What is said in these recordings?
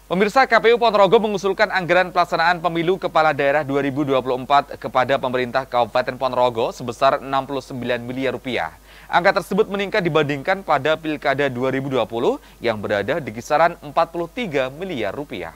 Pemirsa, KPU Ponorogo mengusulkan anggaran pelaksanaan pemilu kepala daerah 2024 kepada pemerintah Kabupaten Ponorogo sebesar 69 miliar rupiah. Angka tersebut meningkat dibandingkan pada Pilkada 2020 yang berada di kisaran 43 miliar rupiah.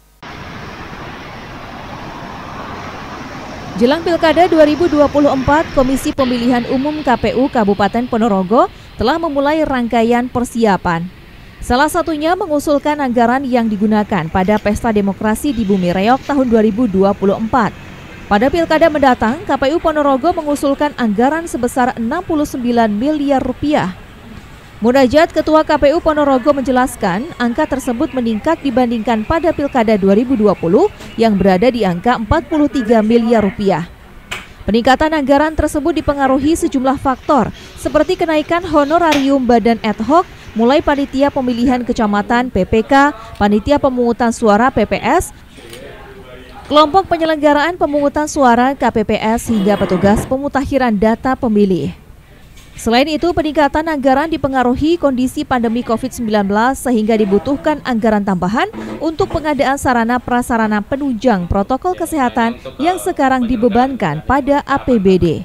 Jelang Pilkada 2024, Komisi Pemilihan Umum KPU Kabupaten Ponorogo telah memulai rangkaian persiapan. Salah satunya mengusulkan anggaran yang digunakan pada Pesta Demokrasi di Bumi Reog tahun 2024. Pada Pilkada mendatang, KPU Ponorogo mengusulkan anggaran sebesar 69 miliar rupiah. Munajat Ketua KPU Ponorogo menjelaskan, angka tersebut meningkat dibandingkan pada Pilkada 2020 yang berada di angka 43 miliar rupiah. Peningkatan anggaran tersebut dipengaruhi sejumlah faktor, seperti kenaikan honorarium badan ad hoc, mulai panitia pemilihan kecamatan PPK, panitia pemungutan suara PPS, kelompok penyelenggaraan pemungutan suara KPPS hingga petugas pemutakhiran data pemilih. Selain itu, peningkatan anggaran dipengaruhi kondisi pandemi COVID-19 sehingga dibutuhkan anggaran tambahan untuk pengadaan sarana prasarana penunjang protokol kesehatan yang sekarang dibebankan pada APBD.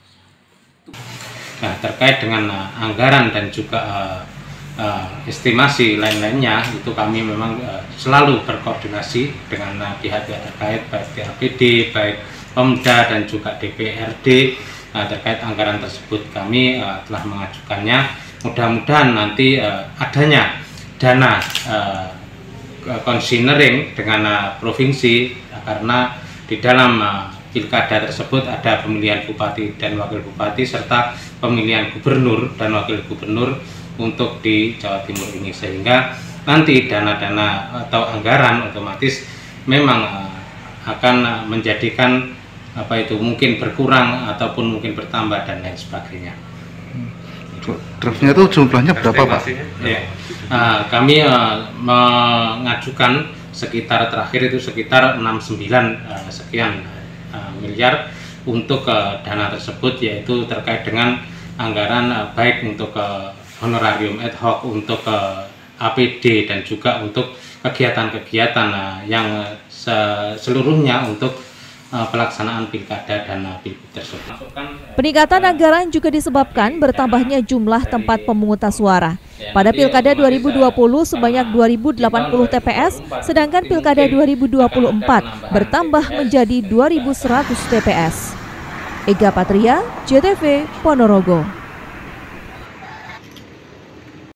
Nah, terkait dengan anggaran dan juga estimasi lain-lainnya, itu kami memang selalu berkoordinasi dengan pihak-pihak terkait, baik APD, baik Pemda dan juga DPRD. Terkait anggaran tersebut kami telah mengajukannya. Mudah-mudahan nanti adanya dana konsinering dengan provinsi, karena di dalam pilkada tersebut ada pemilihan bupati dan wakil bupati serta pemilihan gubernur dan wakil gubernur untuk di Jawa Timur ini, sehingga nanti dana-dana atau anggaran otomatis memang akan menjadikan mungkin berkurang ataupun mungkin bertambah dan lain sebagainya. Draftnya itu jumlahnya berapa, Pak? Ya, kami mengajukan sekitar terakhir itu sekitar 69 sekian miliar untuk dana tersebut, yaitu terkait dengan anggaran baik untuk honorarium ad hoc, untuk APD dan juga untuk kegiatan-kegiatan yang seluruhnya untuk pelaksanaan pilkada dan pilgub tersebut. Peningkatan anggaran juga disebabkan bertambahnya jumlah tempat pemungutan suara. Pada Pilkada 2020 sebanyak 2.080 TPS, sedangkan Pilkada 2024 bertambah menjadi 2.100 TPS. Ega Patria, JTV, Ponorogo.